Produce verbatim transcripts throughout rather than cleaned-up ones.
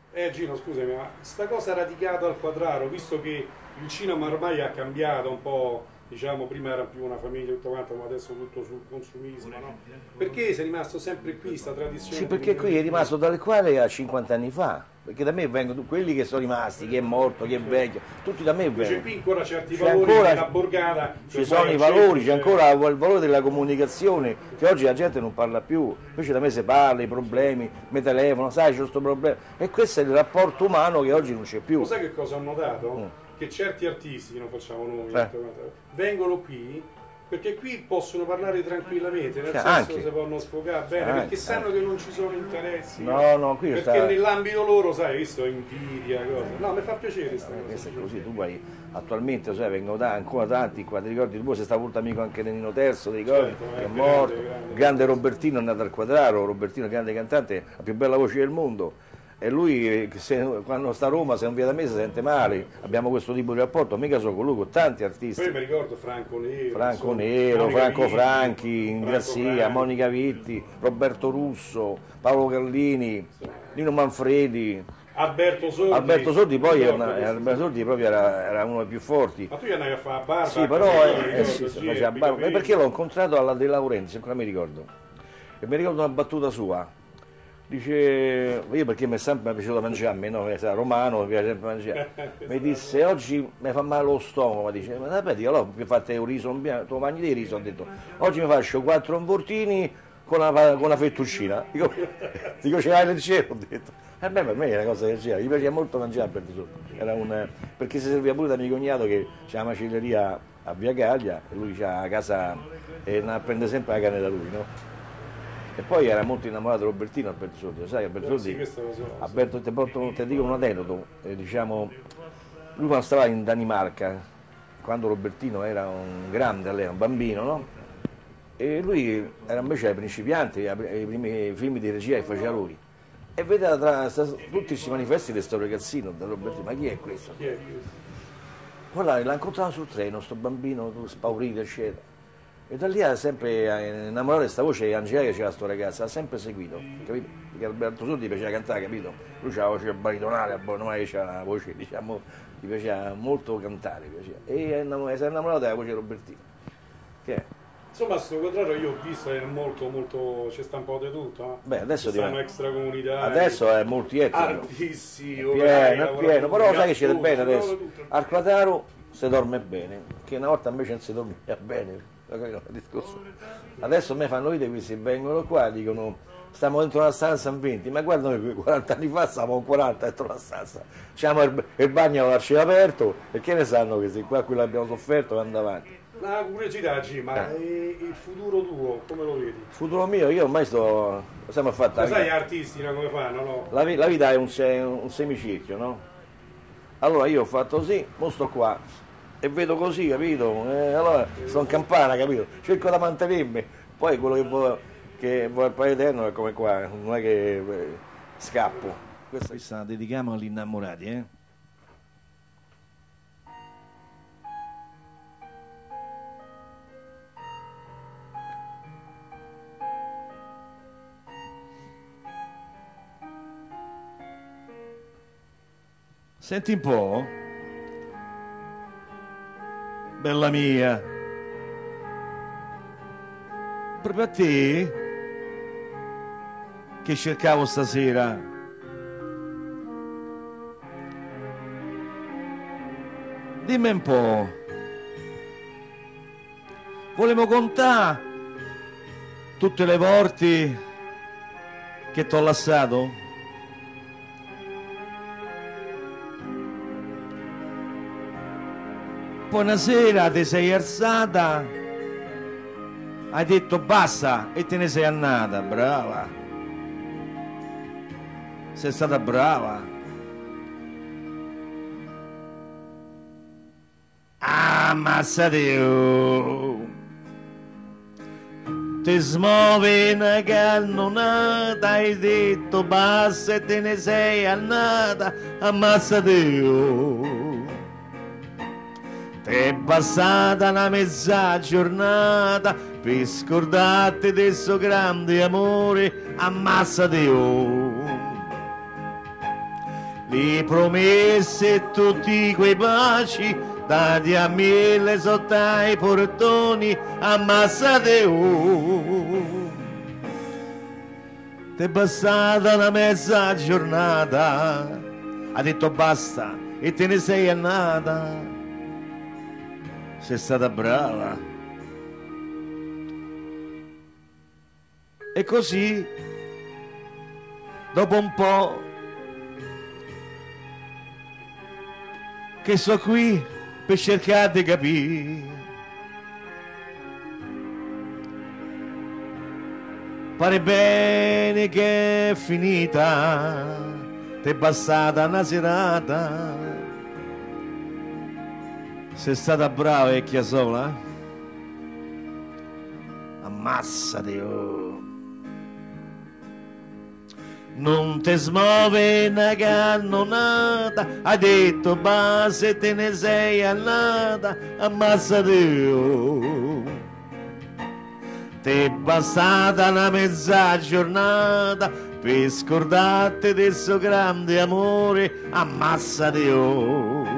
Eh Gino, scusami, ma sta cosa radicata al Quadraro, visto che il cinema ormai ha cambiato un po', diciamo, prima era più una famiglia tutto quanto, ma adesso tutto sul consumismo, no? Perché sei rimasto sempre qui, sta tradizione? Sì, perché qui è rimasto dalle quali a cinquanta anni fa, perché da me vengono quelli che sono rimasti, chi è morto, chi è vecchio, tutti da me Invece vengono. qui ancora certi C'è valori ancora- della borgata. Ci sono i valori, c'è ancora il valore della comunicazione, che oggi la gente non parla più, invece da me si parla, i problemi, mi telefono, sai c'è questo problema, e questo è il rapporto umano che oggi non c'è più. Lo sai che cosa ho notato? Mm. Che certi artisti, che non facciamo nomi, Eh. vengono qui perché qui possono parlare tranquillamente, nel Cioè, senso anche. si possono sfogare bene, Anche, perché sanno anche. che non ci sono interessi. No, no, qui perché sta... nell'ambito loro, sai, visto invidia, cose. No, mi fa piacere sta Eh, cosa. questo è così, tu vai, attualmente sai, vengono da, ancora tanti qua, ti ricordi, tu sei stato molto amico anche di Nino Terzo, ti ricordi? Certo, che eh, è morto, grande, grande. grande Robertino è andato al Quadraro, Robertino grande cantante, la più bella voce del mondo, e lui eh, se, quando sta a Roma se non viene da me si sente male, abbiamo questo tipo di rapporto, mica solo con lui, con tanti artisti. Poi mi ricordo Franco Nero, Franco insomma, Nero, Monica Franco Vitti, Franchi, Franco Ingrazia, Franchi. Monica Vitti, Roberto Russo, Paolo Carlini, Nino Manfredi. Alberto Sordi. Alberto Sordi poi Ricordo era, questo. Alberto Sordi proprio era, era uno dei più forti. Ma tu gli andavi a fare a barba? Sì, però così, eh, ricordo, eh, sì, sì, faceva qui barba. capito. Perché l'ho incontrato alla De Laurentiis, ancora mi ricordo. E mi ricordo una battuta sua. Dice, io perché mi è sempre piaciuto mangiarmi, no? Era romano, mi piace sempre mangiare. Mi disse, oggi mi fa male lo stomaco, mi dice, ma sapete, io mi fate un riso, un bianco, tu mangi di riso, ho detto, oggi mi faccio quattro involtini con una, con una fettuccina. Dico, dico ce l'hai nel cielo, ho detto. E beh, per me è una cosa del genere, gli piaceva molto mangiare per era un, perché si serviva pure da mio cognato che c'è la macelleria a Via Gaglia e lui c'ha la casa e prende sempre la carne da lui, no? E poi era molto innamorato di Robertino Alberto Sordi, sai Alberto Eh, Sordi? sì, questo lo so, lo so. Alberto, ti, porto, ti dico un aneddoto, eh, diciamo, lui quando stava in Danimarca, quando Robertino era un grande, all'epoca, un bambino, no? E lui era invece ai principianti, ai primi film di regia che faceva lui. E vedeva tra sta- tutti questi manifesti di questo ragazzino, da Robertino, ma chi è questo? Chi è questo? Poi là, l'ha incontrato sul treno, sto bambino tutto spaurito, eccetera. E da lì ha sempre innamorato di questa voce Angela che c'era sto ragazzo, ha sempre seguito, capito? Perché Alberto Sordi gli piaceva cantare, capito? Lui c'ha la voce baritonale, non è che c'ha la voce, diciamo, gli piaceva molto cantare, gli piaceva. E è innamor- si è innamorato della voce Robertino. Che è? Insomma, sto quadrato io ho visto è molto, molto, c'è sta un po' di tutto. Eh? Beh, adesso Ci stanno diventa- extracomunitari, Adesso è multietnico. artisti, È operai, pieno, è lavoratori, pieno, però sai che c'è attori, bene adesso. loro tutto. Al Quadraro si dorme bene, che una volta invece non si dormiva bene. Capito il discorso? Adesso a me fanno ridere questi vengono qua, dicono stiamo dentro una stanza in venti, ma guarda noi quaranta anni fa stavamo in quaranta dentro la stanza, c'avevamo il, il bagno al cielo aperto e che ne sanno questi qua, quello abbiamo sofferto e andiamo avanti. Una curiosità, G, ma Eh. e il futuro tuo, come lo vedi? Il futuro mio, io ormai sto, siamo fatta. Lo sai gli artisti no, come fanno, no? La, vi- la vita è un, se- un semicirchio, no? Allora io ho fatto così, mo sto qua e vedo così, capito? E allora sto in campana, capito? Cerco da mantenermi, poi quello che vuoi che vuoi il Padre Eterno è come qua, non è che eh, scappo. Questa, questa la dedichiamo agli innamorati, eh? Senti un po', bella mia, proprio a te che cercavo stasera. Dimmi un po', volevo contare tutte le volte che t'ho lasciato? Poi una sera ti sei alzata, hai detto basta e te ne sei andata, brava. Sei stata brava. Ammazzate, ti smuovi una cannonata, hai detto basta e te ne sei andata, ammazzate. È passata una mezza giornata per scordarti del suo grande amore, ammazzate oh. le promesse e tutti quei baci dati a mille sotto ai portoni, ammassate oh. T'è passata una mezza giornata, ha detto basta e te ne sei andata, sei stata brava. E così, dopo un po' che sto qui per cercare di capire, pare bene che è finita, t'è passata una serata, sei stata brava vecchia sola, ammassate oh. Non te smuove una cannonata, hai detto basta e te ne sei andata, ammassate oh. T'è passata una mezza giornata per scordarti del suo grande amore, ammassate oh.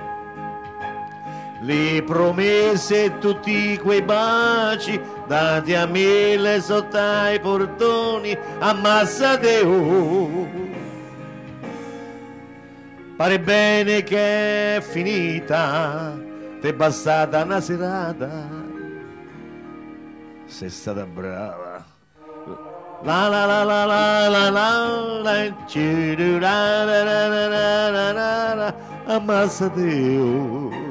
Le promesse e tutti quei baci dati a mille sotto ai portoni, ammassate oh. Pare bene che è finita, t'è bastata una serata, sei stata brava. La la la la la la la la ciu, la la la la la la la la, ammassate oh.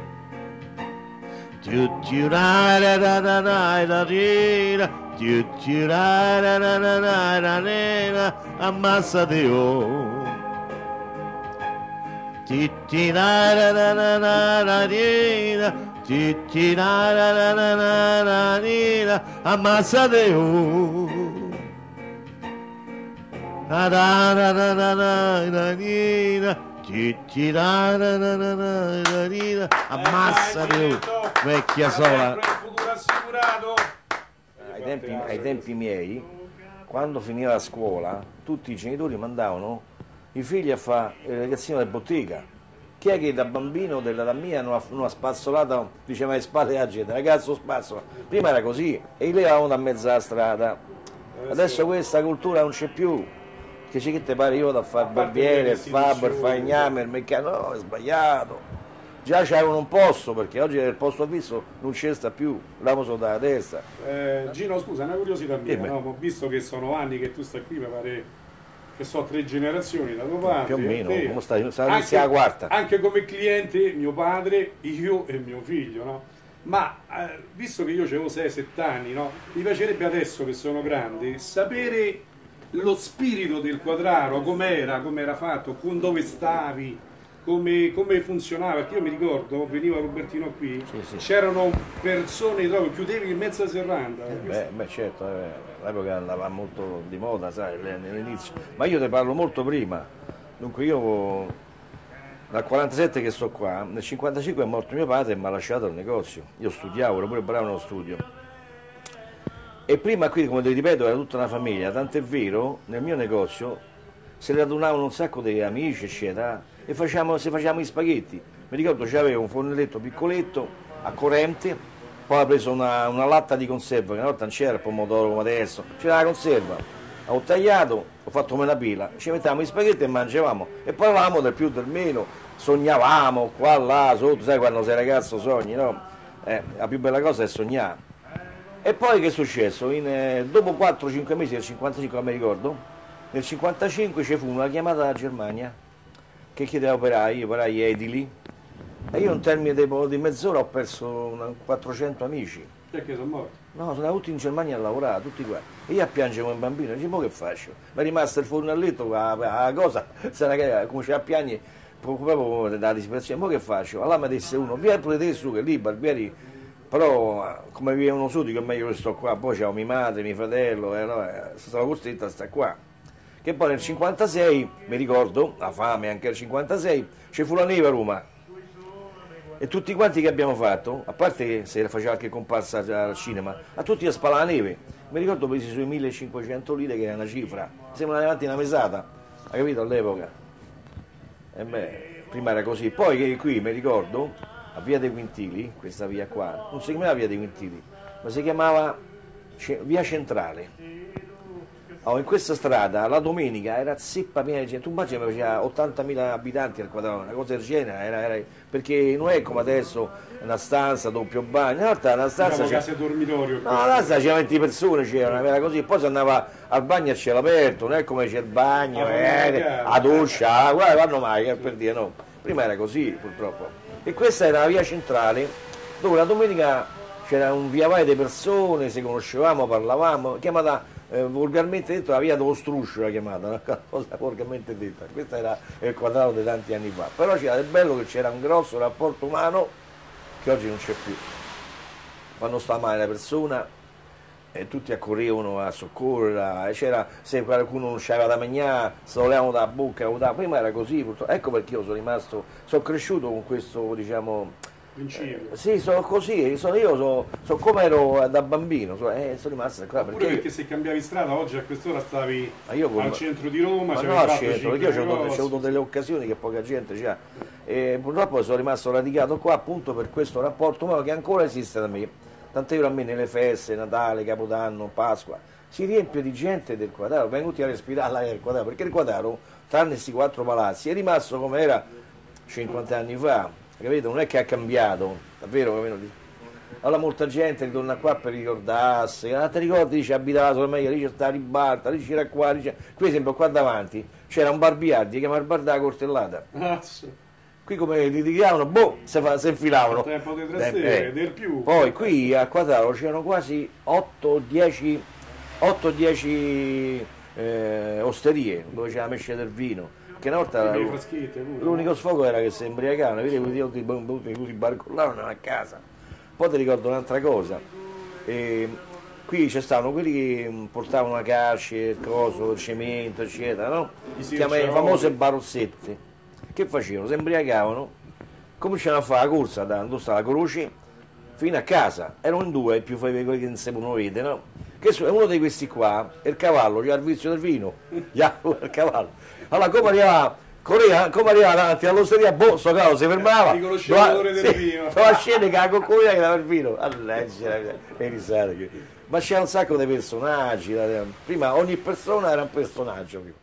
Ammassate oh. Ammassate oh. Ammassate vecchia sola. Ai tempi, ai tempi miei, quando finiva la scuola, tutti i genitori mandavano i figli a fare il ragazzino della bottega. Chi è che da bambino della mia non ha, non ha spazzolato, diceva le spalle a gente, ragazzo spazzola. Prima era così e li levavano da mezza strada. Adesso questa cultura non c'è più. Che c'è che te pare io da fare barbiere, il fabbro, fare il gname, il meccanico, no, è sbagliato. Già c'erano un posto, perché oggi il posto fisso non c'è sta più, l'amo solo dalla testa. Eh, Gino, scusa, una curiosità mia, no? Ho visto che sono anni che tu stai qui, mi pare che so tre generazioni da tuo padre. Più o meno, te, come stai? Anche, la quarta. Anche come cliente, mio padre, io e mio figlio, no? Ma eh, visto che io avevo sei sette anni, no? Mi piacerebbe adesso che sono grande sapere lo spirito del Quadraro, com'era, com'era fatto, con dove stavi, come, come funzionava, perché io mi ricordo, veniva Robertino qui, sì, sì. C'erano persone, proprio chiudevi in mezza serranda. Eh beh, beh certo, eh, all'epoca andava molto di moda, sai, all'inizio, ma io te parlo molto prima, dunque io dal quarantasette che sto qua, nel cinquantacinque è morto mio padre e mi ha lasciato il negozio, io studiavo, ero pure bravo nello studio. E prima qui, come ti ripeto, era tutta una famiglia, tant'è vero, nel mio negozio si radunavano un sacco di amici, eccetera, e facciamo, si facevamo gli spaghetti. Mi ricordo c'avevo un fornelletto piccoletto, a corrente, poi ho preso una, una latta di conserva, che una volta non c'era il pomodoro come adesso, c'era la conserva, ho tagliato, ho fatto come una pila, ci mettevamo gli spaghetti e mangiavamo, e parlavamo del più del meno, sognavamo qua, là, sotto, sai quando sei ragazzo sogni, no? Eh, la più bella cosa è sognare. E poi che è successo? In, eh, dopo quattro cinque mesi del cinquantacinque, non mi ricordo, nel cinquantacinque ci fu una chiamata dalla Germania che chiedeva operai, operai edili, e io in termine di, di mezz'ora ho perso una, quattrocento amici. Perché sono morti? No, sono tutti in Germania a lavorare, tutti qua. E io piangevo un bambino, dicevo, ma che faccio? Mi è rimasto il fornelletto, la, la cosa, cominciava a piangere, proprio dalla disperazione, ma che faccio? Allora mi disse uno, via pure te su, che lì, barbieri. Però come vivono su dico meglio che sto qua, poi c'ho mia madre, mio fratello, e allora sono costretto a stare qua. Che poi nel cinquantasei, mi ricordo, la fame anche nel cinquantasei, ci fu la neve a Roma. E tutti quanti che abbiamo fatto, a parte che se faceva qualche comparsa al cinema, a tutti a spalare la neve. Mi ricordo presi sui millecinquecento lire, che era una cifra, sembra davanti una mesata, hai capito all'epoca? E beh, prima era così. Poi che qui mi ricordo, a Via dei Quintili, questa via qua, non si chiamava Via dei Quintili, ma si chiamava Via Centrale. Oh, in questa strada la domenica era zeppa piena di gente, tu immagini che faceva ottantamila abitanti al quadrato, una cosa del genere, era, era, perché non è come adesso una stanza, doppio bagno, in realtà una stanza c'era casa dormitorio. No, una stanza c'era venti persone, c'era, era così, poi si andava al bagno a cielo aperto, non è come c'è il bagno, ah, eh, la doccia, ah, guarda, vanno mai, eh, per dire no. Prima era così purtroppo. E questa era la via centrale dove la domenica c'era un via vai di persone, si conoscevamo, parlavamo, chiamata Eh, volgarmente detto la via dello struscio, la chiamata, una cosa volgarmente detta. Questo era il quadrato di tanti anni fa, però c'era del bello che c'era un grosso rapporto umano che oggi non c'è più. Quando sta male la persona e tutti accorrevano a soccorrerla, e c'era, se qualcuno non c'aveva da mangiare, se lo levavano dalla bocca, da... prima era così, purtroppo. Ecco perché io sono rimasto, sono cresciuto con questo, diciamo, Eh, sì, sono così, sono, io sono, sono come ero da bambino, sono, eh, sono rimasto qua perché, perché se cambiavi strada oggi a quest'ora stavi io al centro di Roma, ma no al centro, perché io ho avuto delle occasioni che poca gente c'ha e purtroppo sono rimasto radicato qua appunto per questo rapporto umano che ancora esiste da me, tant'è vero a me nelle feste, Natale, Capodanno, Pasqua, si riempie di gente del quadraro, venuti a respirare l'aria del quadraro, perché il quadraro, tranne questi quattro palazzi, è rimasto come era cinquanta anni fa. Capito? Non è che ha cambiato, davvero, capito? Allora molta gente ritorna qua per ricordarsi, ah, ti ricordi, dice, abitava la sorella, lì c'è sta la ribalta, lì c'era qua, lì c'era... Qui esempio qua davanti c'era un barbiardi, chiama il bar della Cortellata. Qui come li tiravano, boh, si infilavano. Tempo di trastevere, eh, del più. Poi qui a Quadraro c'erano quasi otto dieci eh, osterie dove c'era la mesce del vino. Che una volta l'unico sfogo era che si imbriacavano, vedi tutti i barcollavano a casa. Poi ti ricordo un'altra cosa, e qui c'è stavano quelli che portavano la calce, coso, il cemento, eccetera, no? Si chiamavano le famose barozzette. Che facevano? Si imbriacavano, cominciavano a fare la corsa da dove sta la croce fino a casa, erano in due, più quelli che non si muovete, no? Che uno di questi qua, il cavallo, c'ha il vizio del vino, il cavallo. Allora come arrivava, correva, come arrivava davanti all'osteria, boh, sto cavallo si fermava, riconosceva l'odore del vino. La scena che la coccolina che dava il vino, allora, che risate. Ma c'era un sacco di personaggi, prima ogni persona era un personaggio.